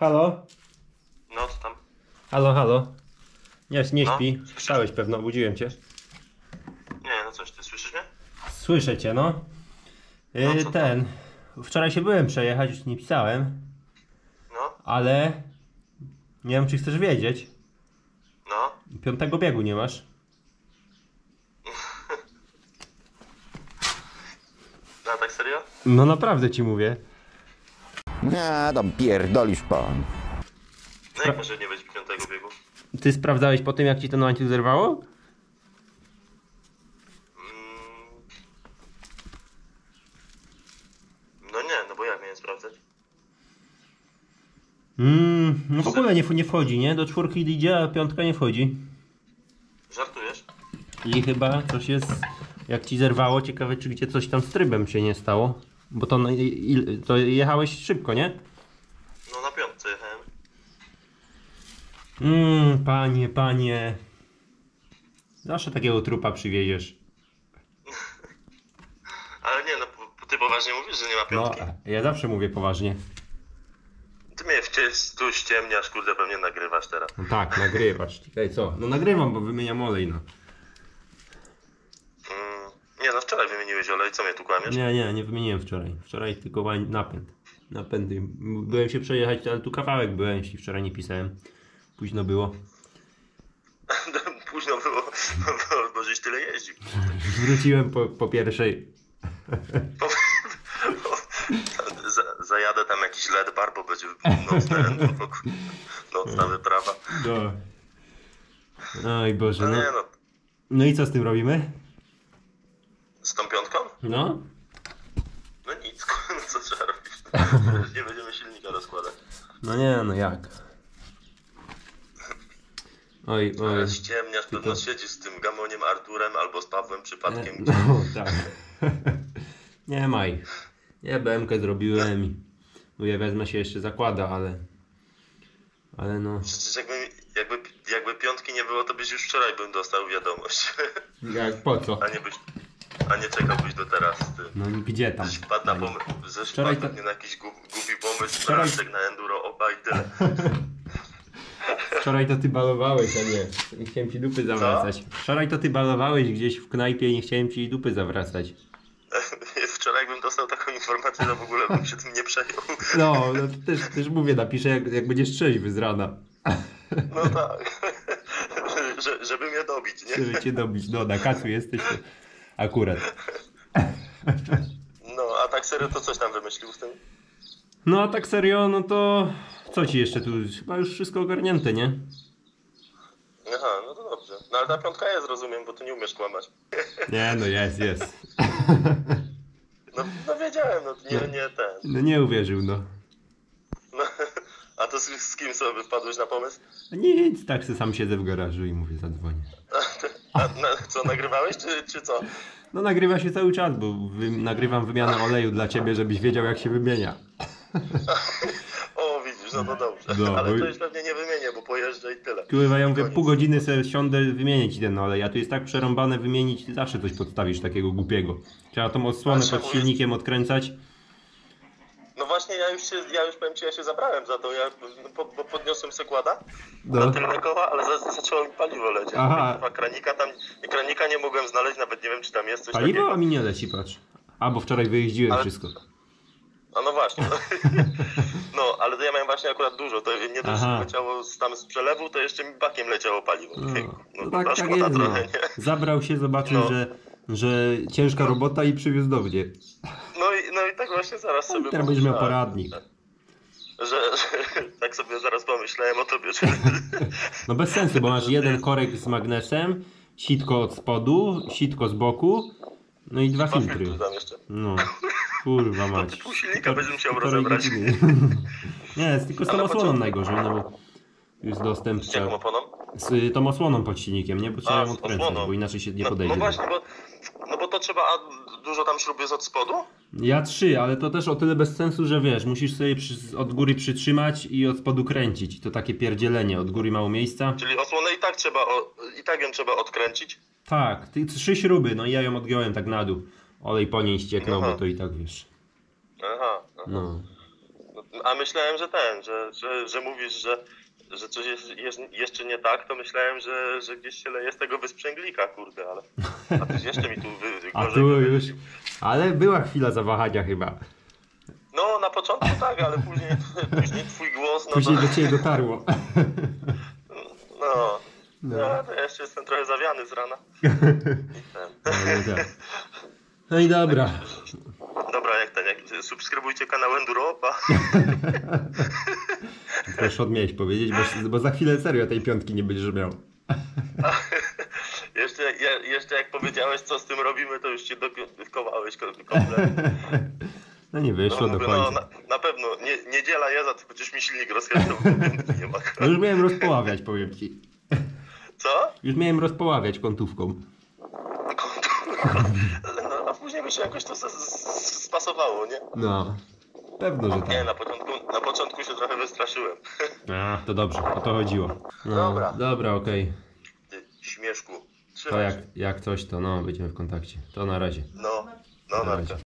Halo? No co tam? Halo, halo? Nie No, śpi. Wstałeś pewno, obudziłem cię. Nie, no coś, ty słyszysz mnie? Słyszę cię, no. No, co tam? Wczoraj się byłem przejechać, już nie pisałem, No, ale nie wiem, czy chcesz wiedzieć. no. 5. biegu nie masz. No, tak serio? No naprawdę ci mówię. Nie, tam pierdolisz pan. No jak może nie być 5. biegu? Ty sprawdzałeś po tym, jak ci to na łańcuch zerwało? No nie, no bo jak miałem sprawdzać? No w ogóle nie wchodzi, nie? Do 4 idzie, a 5 nie wchodzi. Żartujesz? I chyba coś jest, jak ci zerwało, ciekawe czy gdzie coś tam z trybem się nie stało. Bo to jechałeś szybko, nie? No na 5 jechałem. Panie. Zawsze takiego trupa przywieziesz. Ale nie, no ty poważnie mówisz, że nie ma 5? No, ja zawsze mówię poważnie. Ty mnie tu ściemniasz, kurde, pewnie nagrywasz teraz. No tak, nagrywasz. Czekaj, co? No nagrywam, bo wymieniam olej, no. Nie, no wczoraj wymieniłeś olej, co mnie tu kłamiesz? Nie wymieniłem wczoraj. Wczoraj tylko napęd. Napędy. Byłem się przejechać, ale tu kawałek byłem, jeśli wczoraj nie pisałem. Późno było. Późno było, bo żeś tyle jeździł. Wróciłem po pierwszej. Zajadę tam jakiś LED bar, bo będzie nocna wyprawa. No. Oj Boże, No no. nie no, No i co z tym robimy? z tą 5? No? No nic, no co trzeba robić? Nie będziemy silnika rozkładać. No nie, no jak? Oj. Ale ściemniasz, pewno siedzisz z tym gamoniem Arturem albo z Pawłem przypadkiem. No, tak. Nie maj. Ja BM-kę zrobiłem i mówię, wezmę się jeszcze zakłada, ale no. Przecież jakby 5 nie było, to byś już wczoraj bym dostał wiadomość. Jak po co? A nie czekałbyś do teraz, ty. No gdzie tam? Żeś wpadł na pomysł, Wczoraj to- na jakiś głupi pomysł, Wczoraj- Francek na enduro, oba i tyle. Wczoraj to ty balowałeś, a nie chciałem ci dupy zawracać. Wczoraj to ty balowałeś gdzieś w knajpie i nie chciałem ci dupy zawracać. Wczoraj jakbym dostał taką informację, to w ogóle bym się tym nie przejął. No też mówię, napiszę jak będziesz trzeźwy z rana. No tak. Żeby mnie dobić, nie? Żeby cię dobić. No na kacu jesteś to akurat. No, a tak serio to coś tam wymyślił z tym? No a tak serio, no to co ci jeszcze tu? Chyba już wszystko ogarnięte, nie? Aha, no to dobrze. No ale ta 5 jest, rozumiem, bo ty nie umiesz kłamać. Nie, no jest. No wiedziałem, no nie ten. No nie uwierzył, no. No, a to z kim sobie wpadłeś na pomysł? Nic, tak se sam siedzę w garażu i mówię, zadzwonię. Co, nagrywałeś czy co? No nagrywa się cały czas, bo nagrywam wymianę oleju dla ciebie, żebyś wiedział jak się wymienia. O, widzisz, no to dobrze. No, Ale bo- to już pewnie nie wymienię, bo pojeżdżę i tyle. Kurwa, ja mówię, Koniec. pół godziny sobie siądę wymienić ten olej, a tu jest tak przerąbane wymienić, ty zawsze coś podstawisz takiego głupiego. Trzeba tą odsłonę Trzeba pod silnikiem odkręcać. No właśnie, ja już powiem ci, ja się zabrałem za to, bo podniosłem sekłada No. na tylne koła, ale zaczęło mi paliwo lecieć. Aha. A kranika nie mogłem znaleźć, nawet nie wiem, czy tam jest coś Paliwo, takiego. a mi nie leci, patrz. A, bo wczoraj wyjeździłem Ale- wszystko. A no właśnie. No, ale to ja miałem właśnie akurat dużo, to nie dość, Aha. że leciało tam z przelewu, to jeszcze mi bakiem leciało paliwo. No ta tak szkoda jest, no. trochę, nie? Zabrał się, zobaczył, No. że ciężka robota i przywiózł do mnie. No i tak właśnie zaraz sobie Teraz będziesz miał pomyślałem, poradnik. Że tak sobie zaraz pomyślałem o tobie, że... No bez sensu, bo masz jeden korek z magnesem, sitko od spodu, sitko z boku, no i dwa filtry. tam jeszcze. No, kurwa mać. Pół silnika będziesz musiał Półtorej rozebrać. godziny. Nie, jest tylko z tą Ale osłoną poczekaj. najgorzej, no bo jest dostęp Z jaką oponą? z tą osłoną pod silnikiem, nie? Bo trzeba A, ją z odkręcać, osłoną. bo inaczej się nie No podejdzie. właśnie, bo to trzeba, a dużo tam śrub jest od spodu? Ja 3, ale to też o tyle bez sensu, że wiesz, musisz sobie od góry przytrzymać i od spodu kręcić. To takie pierdzielenie, od góry mało miejsca. Czyli osłonę i tak ją trzeba odkręcić. Tak, 3 śruby, no i ja ją odgiąłem tak na dół. Olej po niej ścieknął, Aha. bo to i tak wiesz. Aha. No. A myślałem, że że mówisz, że coś jest jeszcze nie tak, to myślałem, że gdzieś się leje z tego wysprzęglika, kurde, ale... A ty jeszcze mi tu A gorzej tu już. wymyślił. Ale była chwila zawahania chyba. No, na początku tak, ale później twój głos, no Później to... do ciebie dotarło. No, No. ja to jeszcze jestem trochę zawiany z rana. I ten. No, tak. No i dobra. Dobra, jak subskrybujcie kanał Enduropa. Proszę odmienić powiedzieć, bo za chwilę serio tej piątki nie będziesz miał. Jeszcze jak powiedziałeś, co z tym robimy, to już cię dokowałeś kompletnie. No nie wyszło do mówię, końca. na pewno, niedziela jest, a ty chociaż mi silnik rozkręcał, bo piątki nie ma. No już miałem rozpoławiać, powiem ci. Co? Już miałem rozpoławiać kątówką. No, a później mi się jakoś to spasowało, nie? No. Pewno, że Nie, tak. na początku się trochę wystraszyłem. A, to dobrze, o to chodziło. No, Dobra. Dobra, okej. Ty śmieszku. To jak coś, to no, będziemy w kontakcie. To na razie. No, Na narka. razie.